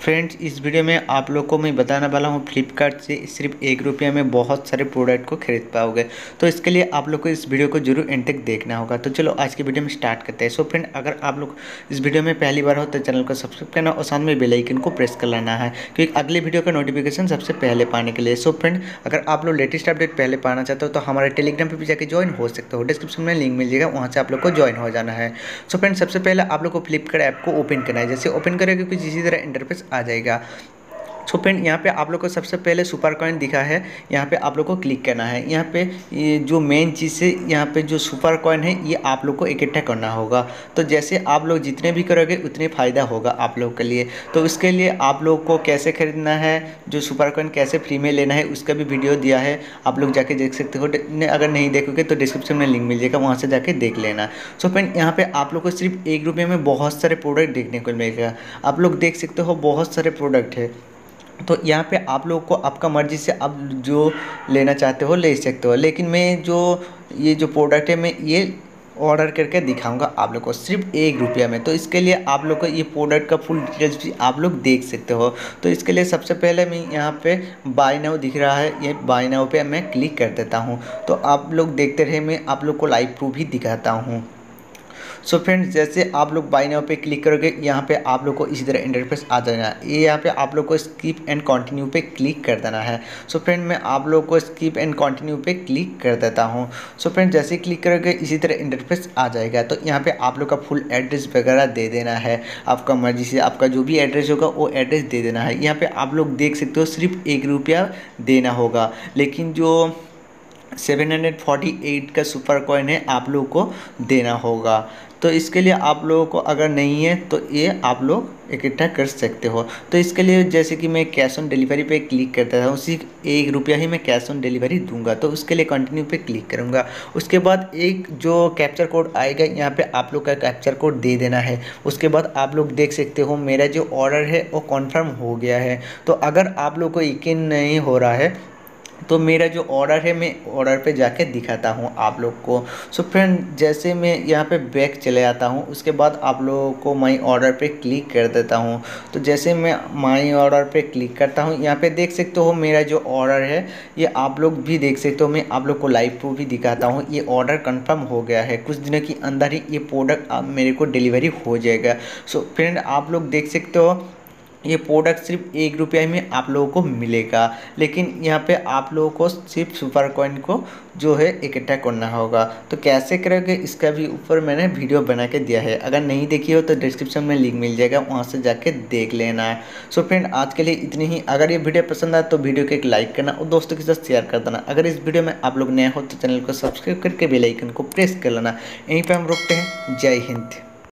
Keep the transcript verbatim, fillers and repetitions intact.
Friends, इस video में आप लोग को मैं बताने वाला हूँ फ्लिपकार्ट से सिर्फ एक रुपये में बहुत सारे प्रोडक्ट को खरीद पाओगे। तो इसके लिए आप लोग को इस वीडियो को जरूर एंड तक देखना होगा। तो चलो आज की वीडियो में स्टार्ट करते हैं। सो फ्रेंड, अगर आप लोग इस वीडियो में पहली बार हो तो चैनल को सब्सक्राइब करना और साथ में बेल आइकन को प्रेस कर लेना है, क्योंकि अगले वीडियो का नोटिफिकेशन सबसे पहले पाने के लिए। सो फ्रेंड, अगर आप लोग लेटेस्ट अपडेट पहले पाना चाहते हो तो हमारे टेलीग्राम पर भी जाकर ज्वाइन हो सकते हो। डिस्क्रिप्शन में लिंक मिल जाएगा, वहाँ से आप लोग को ज्वाइन हो जाना है। सो फ्रेंड, सबसे पहले आप लोग को फ्लिपकार्ट ऐप को ओपन करना है। जैसे ओपन करेंगे कुछ इसी तरह इंटरफेस आ जाएगा। सो फ्रेंड, यहाँ पे आप लोग को सबसे पहले सुपर कॉइन दिखा है, यहाँ पे आप लोग को क्लिक करना है। यहाँ पे ये जो मेन चीज़ है, यहाँ पे जो सुपर कॉइन है ये आप लोग को इकट्ठा करना होगा। तो जैसे आप लोग जितने भी करोगे उतने फ़ायदा होगा आप लोग के लिए। तो उसके लिए आप लोग को कैसे खरीदना है, जो सुपर कॉइन कैसे फ्री में लेना है, उसका भी वीडियो दिया है, आप लोग जाके देख सकते हो। अगर नहीं देखोगे तो डिस्क्रिप्शन में लिंक मिल जाएगा, वहाँ से जाके देख लेना। सो फ्रेंड, यहाँ पे आप लोग को सिर्फ एक रुपये में बहुत सारे प्रोडक्ट देखने को मिलेगा। आप लोग देख सकते हो बहुत सारे प्रोडक्ट है। तो यहाँ पे आप लोग को आपका मर्ज़ी से आप जो लेना चाहते हो ले सकते हो। लेकिन मैं जो ये जो प्रोडक्ट है मैं ये ऑर्डर करके दिखाऊंगा आप लोग को सिर्फ एक रुपया में। तो इसके लिए आप लोग को ये प्रोडक्ट का फुल डिटेल्स भी आप लोग देख सकते हो। तो इसके लिए सबसे पहले मैं यहाँ पे बाय नाउ दिख रहा है, ये बाय नाउ पे मैं क्लिक कर देता हूँ। तो आप लोग देखते रहे, मैं आप लोग को लाइव प्रूफ भी दिखाता हूँ। सो फ्रेंड्स, जैसे आप लोग बाय नाउ पे क्लिक करोगे यहाँ पे आप लोग को इसी तरह इंटरफेस आ जाएगा। ये यहाँ पे आप लोग को स्किप एंड कंटिन्यू पे क्लिक कर देना है। सो फ्रेंड, मैं आप लोग को स्किप एंड कंटिन्यू पे क्लिक कर देता हूँ। सो फ्रेंड, जैसे क्लिक करोगे इसी तरह इंटरफेस आ जाएगा। तो यहाँ पे आप लोग का फुल एड्रेस वगैरह दे देना है, आपका मर्जी से आपका जो भी एड्रेस होगा वो एड्रेस दे देना है। यहाँ पर आप लोग देख सकते हो सिर्फ एक रुपया देना होगा, लेकिन जो सेवन हंड्रेड फोर्टी एट का सुपर कॉइन है आप लोग को देना होगा। तो इसके लिए आप लोगों को अगर नहीं है तो ये आप लोग इकट्ठा कर सकते हो। तो इसके लिए जैसे कि मैं कैश ऑन डिलीवरी पे क्लिक करता हूँ, उसी एक रुपया ही मैं कैश ऑन डिलीवरी दूंगा। तो उसके लिए कंटिन्यू पे क्लिक करूँगा। उसके बाद एक जो कैप्चर कोड आएगा, यहाँ पे आप लोग का कैप्चर कोड दे देना है। उसके बाद आप लोग देख सकते हो मेरा जो ऑर्डर है वो कन्फर्म हो गया है। तो अगर आप लोग को यकीन नहीं हो रहा है तो मेरा जो ऑर्डर है मैं ऑर्डर पे जाके दिखाता हूँ आप लोग को। सो फ्रेंड, जैसे मैं यहाँ पे बैक चले आता हूँ, उसके बाद आप लोगों को माई ऑर्डर पे क्लिक कर देता हूँ। तो जैसे मैं माई ऑर्डर पे क्लिक करता हूँ, यहाँ पे देख सकते हो मेरा जो ऑर्डर है ये आप लोग भी देख सकते हो। मैं आप लोग को लाइव प्रूफ भी दिखाता हूँ, ये ऑर्डर कन्फर्म हो गया है। कुछ दिनों के अंदर ही ये प्रोडक्ट आप मेरे को डिलीवरी हो जाएगा। सो फ्रेंड, आप लोग देख सकते हो ये प्रोडक्ट सिर्फ एक रुपये में आप लोगों को मिलेगा। लेकिन यहाँ पे आप लोगों को सिर्फ सुपर कॉइन को जो है इकट्ठा करना होगा। तो कैसे करोगे इसका भी ऊपर मैंने वीडियो बना के दिया है, अगर नहीं देखी हो तो डिस्क्रिप्शन में लिंक मिल जाएगा, वहाँ से जाके देख लेना है। सो फ्रेंड, आज के लिए इतनी ही। अगर ये वीडियो पसंद आए तो वीडियो को एक लाइक करना और दोस्तों के साथ शेयर कर देना। अगर इस वीडियो में आप लोग नए हो तो चैनल को सब्सक्राइब करके बेल आइकन को प्रेस कर लेना। यहीं पर हम रुकते हैं। जय हिंद।